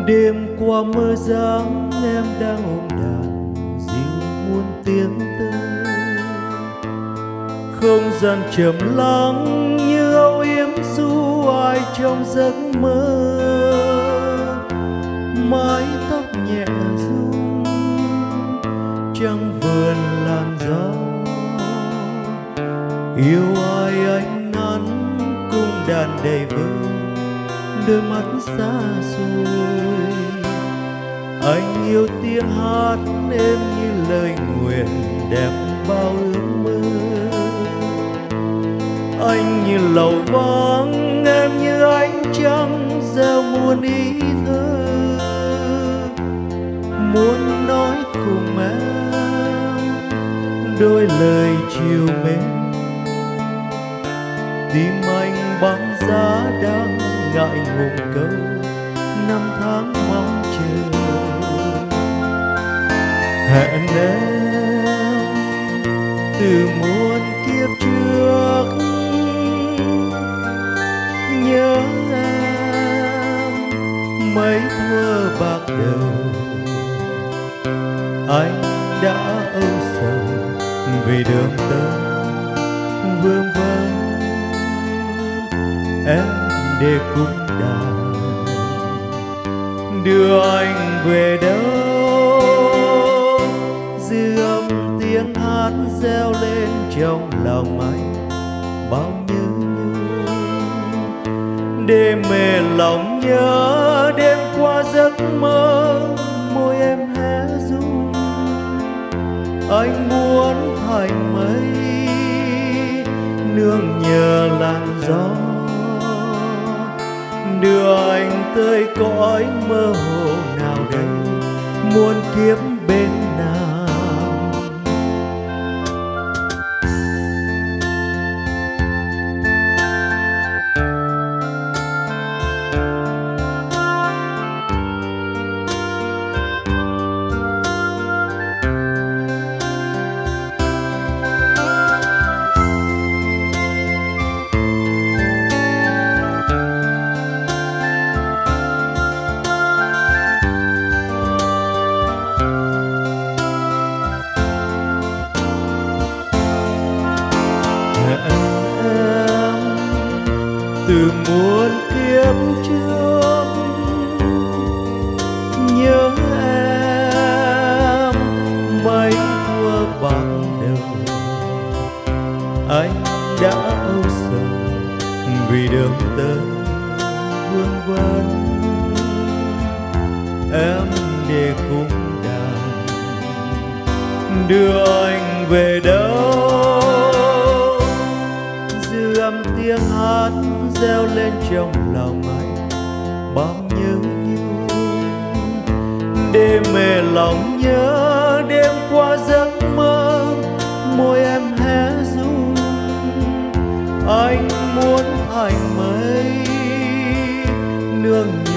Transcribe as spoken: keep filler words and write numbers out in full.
Đêm qua mơ dáng em đang ôm đàn dịu muôn tiếng tơ, không gian trầm lắng như âu yếm du ai trong giấc mơ. Mái tóc nhẹ rung trăng vườn làn gió, yêu ai anh nắn cung đàn đầy vơi, đôi mắt xa xôi. Anh yêu tiếng hát êm như lời nguyện đẹp bao ước mơ. Anh như lầu vắng, em như ánh trăng gieo muôn ý thơ. Muốn nói cùng em đôi lời chiều mến, tim anh băng giá đang ngại ngùng câu năm tháng mong chờ. Hẹn em từ muôn kiếp trước, nhớ em mấy thuở bạc đầu. Anh đã âu sầu vì đường tơ vương vấn, em để cung đàn đưa anh về đâu. Dư âm tiếng hát reo lên trong lòng anh bao nhớ nhung. Đêm mê lòng nhớ đêm qua giấc mơ, môi em hé rung. Anh muốn thành mây nương nhờ làn gió, đưa anh tới cõi mơ hồ nào đây muôn kiếp bên nào. Từ muôn kiếp trước nhớ em mấy thuở bạc đầu. Anh đã âu sầu vì đường tơ vương vấn, em để cung đàn đưa anh về đâu. Dư âm tiếng hát reo lên trong lòng anh bao nhớ nhung. Đêm mê lòng nhớ đêm qua giấc mơ, môi em hé rung. Anh muốn thành mây nương